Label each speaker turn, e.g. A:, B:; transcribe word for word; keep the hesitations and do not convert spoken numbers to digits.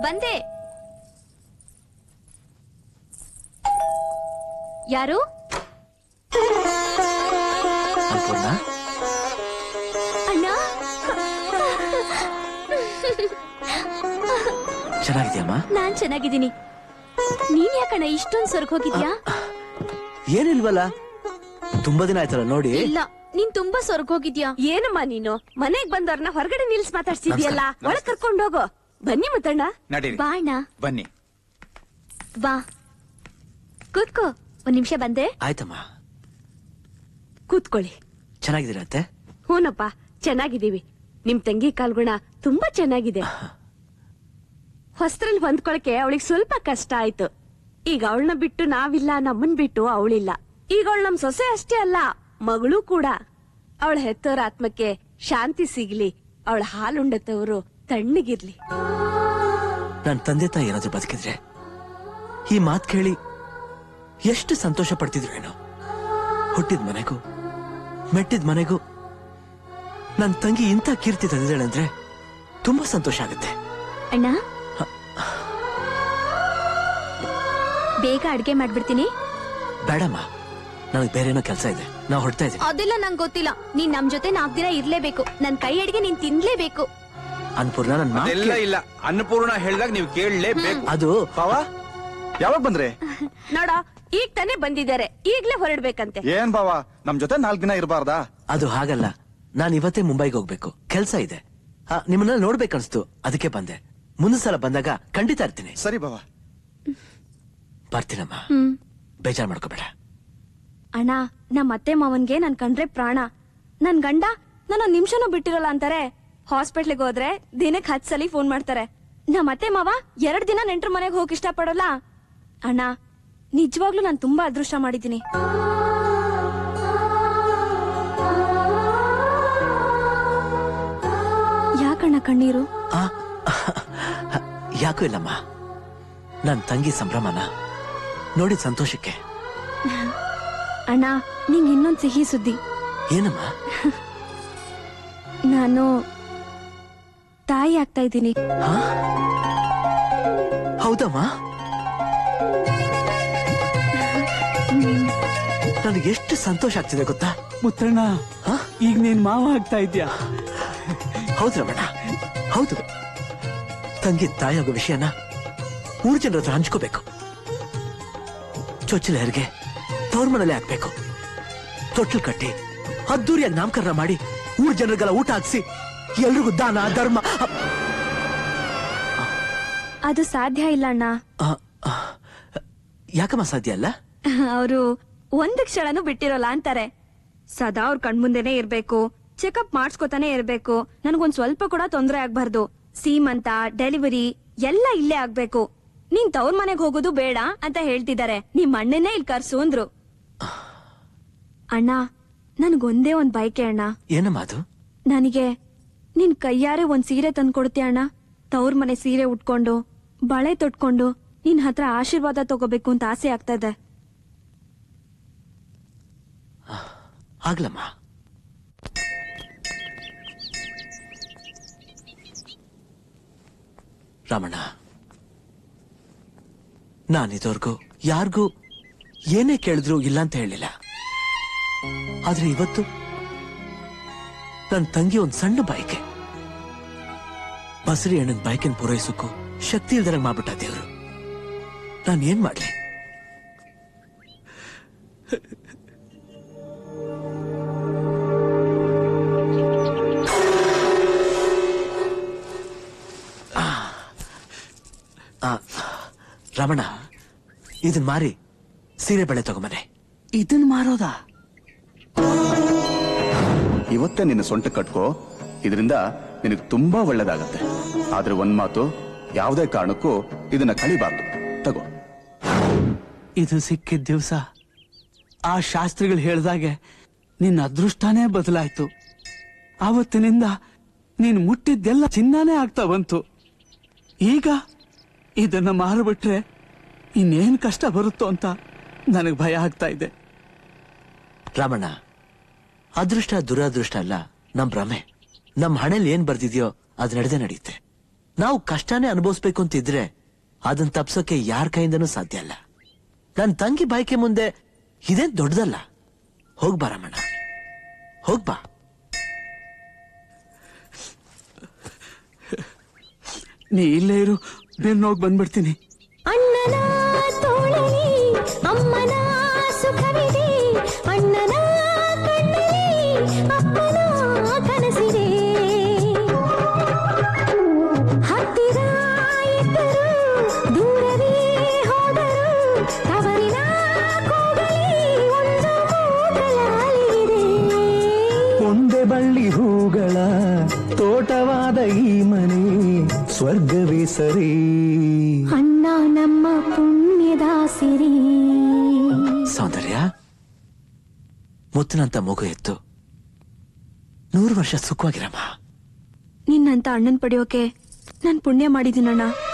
A: ಬಂದೆ. ಯಾರು? ಅಣ್ಣ
B: ಚೆನ್ನಾಗಿದ್ಯಮ್ಮ?
A: ನಾನ್ ಚೆನ್ನಾಗಿದ್ದೀನಿ. ನೀನ್ ಯಾಕಣ್ಣ ಇಷ್ಟೊಂದ್ ಸ್ವರ್ಗ ಹೋಗಿದ್ಯಾ?
B: ಏನಿಲ್ವಲ್ಲ, ತುಂಬಾ ದಿನ ಆಯ್ತಲ್ಲ ನೋಡಿ.
A: ಇಲ್ಲ, ನೀನ್ ತುಂಬಾ ಸ್ವರ್ಗ ಹೋಗಿದ್ಯಾ.
C: ಏನಮ್ಮ ನೀನು ಮನೆಗ್ ಬಂದವ್ರನ್ನ ಹೊರಗಡೆ ನಿಲ್ಸ್ ಮಾತಾಡ್ಸಿದ್ಯಲ್ಲ, ಒಳಗ್ ಕರ್ಕೊಂಡ್ ಹೋಗೋ. ಬನ್ನಿ ಮುತ್ತಣ್ಣ.
A: ಬಾ ಅಣ್ಣ.
D: ಬನ್ನಿ
A: ಬಾ ಕೂತ್ಕೋ. ಒಂದ್ ನಿಮಿಷ ಬಂದೆ.
B: ಆಯ್ತಮ್ಮ.
C: ಕೂತ್ಕೊಳ್ಳಿ.
B: ಚೆನ್ನಾಗಿದ್ದೀರತ್ತೆ?
C: ಹೂನಪ್ಪ, ಚೆನ್ನಾಗಿದ್ದೀವಿ. ನಿಮ್ ತಂಗಿ ಕಾಲ್ಗುಣ ತುಂಬಾ ಚೆನ್ನಾಗಿದೆ. ಹೊಸ್ತ್ರಲ್ಲಿ ಹೊಂದ್ಕೊಳಕ್ಕೆ ಅವಳಿಗೆ ಸ್ವಲ್ಪ ಕಷ್ಟ ಆಯ್ತು. ಈಗ ಅವಳನ್ನ ಬಿಟ್ಟು ನಾವಿಲ್ಲ, ನಮ್ಮನ್ ಬಿಟ್ಟು ಅವಳಿಲ್ಲ. ಈಗ ಅವಳು ನಮ್ ಸೊಸೆ ಅಷ್ಟೇ ಅಲ್ಲ, ಮಗಳು ಕೂಡ. ಅವಳ ಹೆತ್ತೋರ ಆತ್ಮಕ್ಕೆ ಶಾಂತಿ ಸಿಗ್ಲಿ, ಅವಳ ಹಾಲುಂಡತವರು ತಣ್ಣಗಿರ್ಲಿ.
B: ನನ್ ತಂದೆ ತಾಯಿ ಏನಾದ್ರು ಬದುಕಿದ್ರೆ ಈ ಮಾತ್ ಕೇಳಿ ಎಷ್ಟು ಸಂತೋಷ ಪಡ್ತಿದ್ರು ಏನೋ. ಹುಟ್ಟಿದ ಮನೆಗೂ ಮೆಟ್ಟಿದ ಮನೆಗೂ ನನ್ ತಂಗಿ ಇಂಥ ಕೀರ್ತಿ ತಂದಿದ್ದಾಳೆ ಅಂದ್ರೆ ತುಂಬಾ ಸಂತೋಷ ಆಗುತ್ತೆ.
A: ಅಣ್ಣ, ಬೇಗ ಅಡ್ಗೆ ಮಾಡ್ಬಿಡ್ತೀನಿ.
B: ಬೇಡಮ್ಮ, ನನಗ್ ಬೇರೇನೋ ಕೆಲಸ ಇದೆ, ನಾ ಹೊರಡ್ತಾ ಇದ್ದೀನಿ.
A: ಅದೆಲ್ಲ ನಂಗೆ ಗೊತ್ತಿಲ್ಲ. ನೀನ್ ನಮ್ ಜೊತೆ ನಾಲ್ಕು ದಿನ ಇರ್ಲೇಬೇಕು. ನನ್ ಕೈ ಅಡಿಗೆ ನೀನ್ ತಿನ್ಲೇಬೇಕು.
B: ಅನ್ನಪೂರ್ಣ, ನನ್
D: ಎಲ್ಲ ಇಲ್ಲ. ಅನ್ನಪೂರ್ಣ ಹೇಳ್ದಾಗ ನೀವು ಕೇಳಲೇಬೇಕು.
B: ಅದು
E: ಬಾವಾ, ಯಾವಾಗ ಬಂದ್ರೆ?
C: ನೋಡ, ಈಗ ತಾನೇ ಬಂದಿದ್ದಾರೆ, ಈಗ್ಲೇ ಹೊರಡ್ಬೇಕಂತೆ.
E: ಏನ್ ಬಾವಾ, ನಮ್ ಜೊತೆ ನಾಲ್ಕು ದಿನ ಇರಬಾರ್ದಾ?
B: ಅದು ಹಾಗಲ್ಲ, ನಾನ್ ಇವತ್ತೇ ಮುಂಬೈಗೆ ಹೋಗ್ಬೇಕು, ಕೆಲ್ಸ ಇದೆ. ನಿಮ್ಮನ್ನ ನೋಡ್ಬೇಕನ್ಸ್ತು, ಅದಕ್ಕೆ ಬಂದೆ. ಮುಂದಿನ ಸಲ ಬಂದಾಗ ಖಂಡಿತ ಇರ್ತೀನಿ.
E: ಸರಿ ಬಾವಾ,
B: ಬರ್ತೀನಮ್ಮ. ಬೇಜಾರ್ ಮಾಡ್ಕೋಬೇಡ.
A: ಅಣ್ಣ, ನಮ್ಮ ಅತ್ತೆ ಮಾವನ್ಗೆ ನನ್ ಕಂಡ್ರೆ ಪ್ರಾಣ. ನನ್ ಗಂಡ ನಾನು ಒಂದ್ ನಿಮಿಷನೂ ಬಿಟ್ಟಿರಲ್ಲ ಅಂತಾರೆ. ಹಾಸ್ಪಿಟ್ಲಿಗೆ ಹೋದ್ರೆ ದಿನಕ್ಕೆ ಹತ್ ಸಲ ಫೋನ್ ಮಾಡ್ತಾರೆ. ನಮ್ಮ ಅತ್ತೆ ಮಾವ ಎರಡ್ ದಿನ ನೆಂಟ್ರ ಮನೆಗೆ ಹೋಗಿ ಇಷ್ಟ ಪಡೋಲ್ಲ. ಅಣ್ಣ, ನಿಜವಾಗ್ಲೂ ನಾನ್ ತುಂಬಾ ಅದೃಷ್ಟ ಮಾಡಿದ್ದೀನಿ. ಯಾಕಣ್ಣ ಕಣ್ಣೀರು?
B: ಯಾಕೂ ಇಲ್ಲಮ್ಮ, ನನ್ ತಂಗಿ ಸಂಭ್ರಮನ ನೋಡಿ ಸಂತೋಷಕ್ಕೆ.
A: ಅಣ್ಣ, ನಿಂಗ್ ಇನ್ನೊಂದ್ ಸಿಹಿ ಸುದ್ದಿ.
B: ಏನಮ್ಮ?
A: ನಾನು ತಾಯಿ ಆಗ್ತಾ ಇದ್ದೀನಿ.
B: ಹೌದಮ್ಮ? ನನಗೆ ಎಷ್ಟು ಸಂತೋಷ ಆಗ್ತಿದೆ ಗೊತ್ತಾ
F: ಮುತ್ತಣ್ಣ. ಈಗ ನೀನ್ ಮಾವ ಆಗ್ತಾ ಇದ್ಯಾ?
B: ಹೌದು ರಮಣ, ಹೌದು. ತಂಗಿ ತಾಯಿ ಆಗೋ ವಿಷಯನ ಮೂರು ಜನರ ಹತ್ರ ಹಂಚ್ಕೋಬೇಕು. ಚೊಚ್ಚಲ ಹೆರಿಗೆ ತವ್ರ ಮನೇಲೆ ಹಾಕ್ಬೇಕು. ತೊಟ್ಲು ಕಟ್ಟಿ ಅದ್ದೂರಿಯಾಗಿ ನಾಮಕರಣ ಮಾಡಿ ಊರ್ ಜನರಿಗೆಲ್ಲ ಊಟ ಹಾಕ್ಸಿ ಎಲ್ರಿಗೂ ದಾನ ಧರ್ಮ.
A: ಅದು ಸಾಧ್ಯ ಇಲ್ಲ ಅಣ್ಣ.
B: ಯಾಕಮ್ಮ ಸಾಧ್ಯ ಅಲ್ಲ?
A: ಅವರು ಒಂದ್ ಕ್ಷಣನೂ ಬಿಟ್ಟಿರೋಲ್ಲ ಅಂತಾರೆ. ಸದಾ ಅವ್ರ ಕಣ್ಮುಂದೆನೆ ಇರ್ಬೇಕು, ಚೆಕಪ್ ಮಾಡ್ಸ್ಕೊತಾನೆ ಇರ್ಬೇಕು. ನನ್ಗೊಂದ್ ಸ್ವಲ್ಪ ಕೂಡ ತೊಂದರೆ ಆಗ್ಬಾರ್ದು. ಸೀಮಂತ, ಡೆಲಿವರಿ ಎಲ್ಲ ಇಲ್ಲೇ ಆಗ್ಬೇಕು. ನೀನ್ ತವ್ರ ಮನೆಗ್ ಹೋಗೋದು ಬೇಡ ಅಂತ ಹೇಳ್ತಿದ್ದಾರೆ. ನಿಮ್ ಅಣ್ಣನೇ ಇಲ್ಲಿ ಕರ್ಸು ಅಂದ್ರು. ಅಣ್ಣ, ನನ್ಗೊಂದೇ ಒಂದ್ ಬೈಕೆ ಅಣ್ಣ.
B: ಏನಮ್ಮ ಅದು?
A: ನನಗೆ ನಿನ್ ಕೈಯಾರೆ ಒಂದ್ ಸೀರೆ ತಂದ್ಕೊಡ್ತೀಯ ಅಣ್ಣ? ತವ್ರ ಮನೆ ಸೀರೆ ಉಟ್ಕೊಂಡು ಬಳೆ ತೊಟ್ಕೊಂಡು ನಿನ್ ಹತ್ರ ಆಶೀರ್ವಾದ ತಗೋಬೇಕು ಅಂತ ಆಸೆ ಆಗ್ತಾ ಇದೆ.
B: ಆಗ್ಲಮ್ಮ. ರಮಣ, ನಾನಿದವರೆಗೂ ಯಾರಿಗೂ ಏನೇ ಕೇಳಿದ್ರು ಇಲ್ಲ ಅಂತ ಹೇಳಿಲ್ಲ. ಆದ್ರೆ ಇವತ್ತು ನನ್ನ ತಂಗಿ ಒಂದ್ ಸಣ್ಣ ಬೈಕೆ, ಬಸರಿ ಅಣ್ಣನ ಬೈಕನ್ ಪೂರೈಸಕ್ಕೂ ಶಕ್ತಿ ಇಲ್ದರೆ ಮಾಡ್ಬಿಟ್ಟ ದೇವ್ರು. ನಾನು ಏನ್ ಮಾಡ್ಲಿ? ರಮಣ, ಇದನ್ ಮಾರಿ ಸೀರೆ ಬಳೆ ತಗೊಂಬನೆ.
F: ಇದನ್ ಮಾರೋದಾ?
E: ಇವತ್ತೇ ನಿನ್ನ ಸೊಂಟ ಕಟ್ಕೋ, ಇದರಿಂದ ನಿನಗೆ ತುಂಬಾ ಒಳ್ಳೇದಾಗತ್ತೆ. ಆದ್ರೆ ಒಂದ್ ಮಾತು, ಯಾವುದೇ ಕಾರಣಕ್ಕೂ ಇದನ್ನ ಕಳಿಬಾರ್ದು. ತಗೋ.
F: ಇದು ಸಿಕ್ಕಿದ ದಿವ್ಸ ಆ ಶಾಸ್ತ್ರಿಗಳು ಹೇಳ್ದಾಗೆ ನಿನ್ನ ಅದೃಷ್ಟನೇ ಬದಲಾಯ್ತು. ಆವತ್ತಿನಿಂದ ನೀನ್ ಮುಟ್ಟಿದ್ದೆಲ್ಲ ಚಿನ್ನನೇ ಆಗ್ತಾ ಬಂತು. ಈಗ ಇದನ್ನ ಮಾರಿಬಿಟ್ರೆ ಇನ್ನೇನ್ ಕಷ್ಟ ಬರುತ್ತೋ ಅಂತ ನನಗ್ ಭಯ ಆಗ್ತಾ ಇದೆ.
B: ರಮಣ, ಅದೃಷ್ಟ ದುರಾದೃಷ್ಟ ಅಲ್ಲ, ನಮ್ ಭ್ರಮೆ. ನಮ್ ಹಣೆಯಲ್ಲಿ ಏನ್ ಬರ್ದಿದ್ಯೋ ಅದ್ ನಡೆದೇ ನಡೆಯುತ್ತೆ. ನಾವು ಕಷ್ಟನೇ ಅನುಭವಿಸ್ಬೇಕು ಅಂತಿದ್ರೆ ಅದನ್ನ ತಪ್ಸೋಕೆ ಯಾರ ಕೈಯಿಂದನೂ ಸಾಧ್ಯ ಅಲ್ಲ. ನನ್ ತಂಗಿ ಬಾಯ್ಕೆ ಮುಂದೆ ಇದೇನ್ ದೊಡ್ಡದಲ್ಲ. ಹೋಗ್ಬಾ ರಮಣ, ಹೋಗ್ಬಾ.
F: ನೀ ಇಲ್ಲೇ ಇರು, ಬೇರೆ ಹೋಗಿ ಬಂದ್ಬಿಡ್ತೀನಿ.
G: ಅಣ್ಣನ ತೋಳಲಿ ಅಮ್ಮನ ಸುಖವಿದೆ, ಅಣ್ಣನ ಕಣ್ಣಲ್ಲಿ ಅಪ್ಪನ ಕನಸಿದೆ. ಹತ್ತಿರ ಇದ್ದರು ದೂರವೇ ಹೋದರು, ತವರಿನ ಕೂಗಲಿ ಒಂದು ಮೂಗಲಾಲಿದೆ.
H: ಒಂದೇ ಬಳ್ಳಿ ಹೂಗಳ ತೋಟವಾದ ಈ ಮನೆ ಸ್ವರ್ಗವೇ ಸರಿ.
G: ಅಣ್ಣ ನಮ್ಮ ಪುಣ್ಯದ ಸಿರಿ.
B: ಸೌಂದರ್ಯ, ಮುತ್ತಿನಂತ ಮಗು ಎತ್ತು ನೂರು ವರ್ಷ ಸುಖವಾಗಿರಮ್ಮ.
A: ನಿನ್ನಂತ ಅಣ್ಣನ್ ಪಡೆಯೋಕೆ ನಾನ್ ಪುಣ್ಯ ಮಾಡಿದ್ದೀನಣ್ಣ.